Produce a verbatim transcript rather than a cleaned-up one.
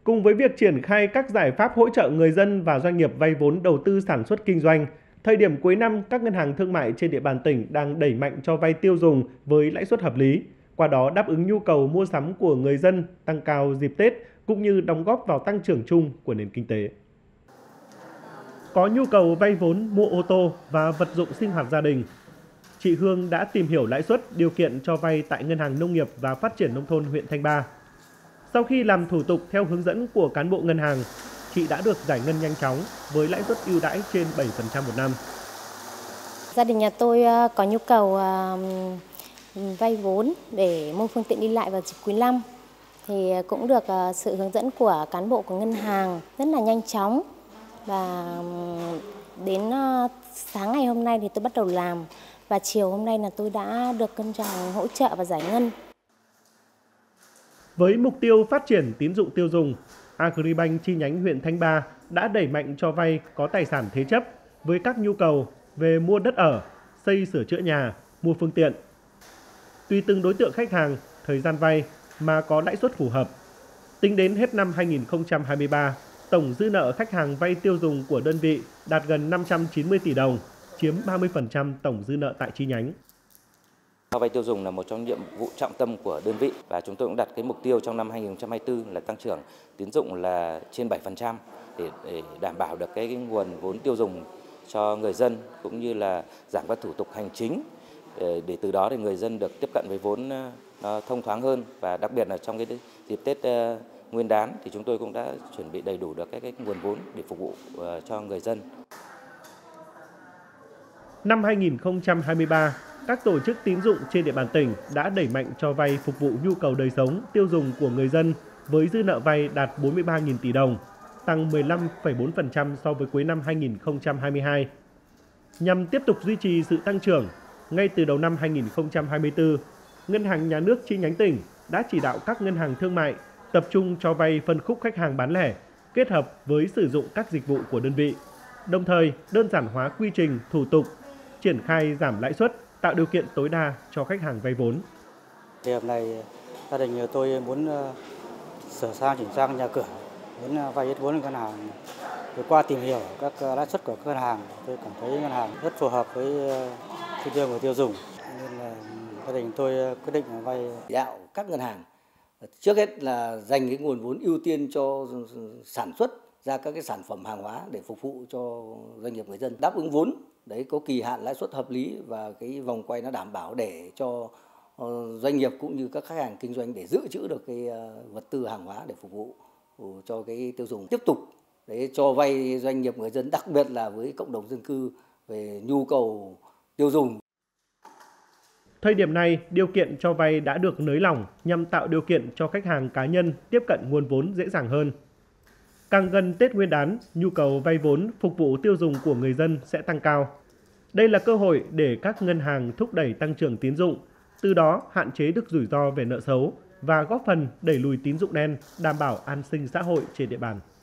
Cùng với việc triển khai các giải pháp hỗ trợ người dân và doanh nghiệp vay vốn đầu tư sản xuất kinh doanh, thời điểm cuối năm, các ngân hàng thương mại trên địa bàn tỉnh đang đẩy mạnh cho vay tiêu dùng với lãi suất hợp lý, qua đó đáp ứng nhu cầu mua sắm của người dân tăng cao dịp Tết cũng như đóng góp vào tăng trưởng chung của nền kinh tế. Có nhu cầu vay vốn mua ô tô và vật dụng sinh hoạt gia đình, chị Hương đã tìm hiểu lãi suất, điều kiện cho vay tại Ngân hàng Nông nghiệp và Phát triển Nông thôn huyện Thanh Ba. Sau khi làm thủ tục theo hướng dẫn của cán bộ ngân hàng, chị đã được giải ngân nhanh chóng với lãi suất ưu đãi trên bảy phần trăm một năm. Gia đình nhà tôi có nhu cầu vay vốn để mua phương tiện đi lại vào dịp cuối năm, thì cũng được sự hướng dẫn của cán bộ của ngân hàng rất là nhanh chóng, và đến sáng ngày hôm nay thì tôi bắt đầu làm, và chiều hôm nay là tôi đã được ngân hàng hỗ trợ và giải ngân. Với mục tiêu phát triển tín dụng tiêu dùng, Agribank chi nhánh huyện Thanh Ba đã đẩy mạnh cho vay có tài sản thế chấp với các nhu cầu về mua đất ở, xây sửa chữa nhà, mua phương tiện. Tùy từng đối tượng khách hàng, thời gian vay mà có lãi suất phù hợp. Tính đến hết năm hai nghìn không trăm hai mươi ba, tổng dư nợ khách hàng vay tiêu dùng của đơn vị đạt gần năm trăm chín mươi tỷ đồng, chiếm ba mươi phần trăm tổng dư nợ tại chi nhánh. Cho vay tiêu dùng là một trong nhiệm vụ trọng tâm của đơn vị, và chúng tôi cũng đặt cái mục tiêu trong năm hai nghìn không trăm hai mươi tư là tăng trưởng tín dụng là trên bảy phần trăm để, để đảm bảo được cái, cái nguồn vốn tiêu dùng cho người dân, cũng như là giảm các thủ tục hành chính để, để từ đó thì người dân được tiếp cận với vốn nó thông thoáng hơn, và đặc biệt là trong cái dịp Tết uh, Nguyên đán thì chúng tôi cũng đã chuẩn bị đầy đủ được cái, cái nguồn vốn để phục vụ uh, cho người dân. Năm hai nghìn không trăm hai mươi ba, các tổ chức tín dụng trên địa bàn tỉnh đã đẩy mạnh cho vay phục vụ nhu cầu đời sống, tiêu dùng của người dân với dư nợ vay đạt bốn mươi ba nghìn tỷ đồng, tăng mười lăm phẩy bốn phần trăm so với cuối năm hai nghìn không trăm hai mươi hai. Nhằm tiếp tục duy trì sự tăng trưởng, ngay từ đầu năm hai nghìn không trăm hai mươi tư, Ngân hàng Nhà nước chi nhánh tỉnh đã chỉ đạo các ngân hàng thương mại tập trung cho vay phân khúc khách hàng bán lẻ, kết hợp với sử dụng các dịch vụ của đơn vị, đồng thời đơn giản hóa quy trình, thủ tục, triển khai giảm lãi suất, tạo điều kiện tối đa cho khách hàng vay vốn. Thì hôm nay gia đình tôi muốn sửa sang chỉnh trang nhà cửa, muốn vay hết vốn ngân hàng. Thì qua tìm hiểu các lãi suất của ngân hàng, tôi cảm thấy ngân hàng rất phù hợp với chi tiêu người tiêu dùng, nên là gia đình tôi quyết định vay. Đạo các ngân hàng trước hết là dành cái nguồn vốn ưu tiên cho sản xuất ra các cái sản phẩm hàng hóa để phục vụ cho doanh nghiệp người dân, đáp ứng vốn đấy có kỳ hạn lãi suất hợp lý và cái vòng quay nó đảm bảo để cho doanh nghiệp cũng như các khách hàng kinh doanh để dự trữ được cái vật tư hàng hóa để phục vụ cho cái tiêu dùng. Tiếp tục để cho vay doanh nghiệp người dân, đặc biệt là với cộng đồng dân cư về nhu cầu tiêu dùng. Thời điểm này, điều kiện cho vay đã được nới lỏng nhằm tạo điều kiện cho khách hàng cá nhân tiếp cận nguồn vốn dễ dàng hơn. Càng gần Tết Nguyên đán, nhu cầu vay vốn phục vụ tiêu dùng của người dân sẽ tăng cao. Đây là cơ hội để các ngân hàng thúc đẩy tăng trưởng tín dụng, từ đó hạn chế được rủi ro về nợ xấu và góp phần đẩy lùi tín dụng đen, đảm bảo an sinh xã hội trên địa bàn.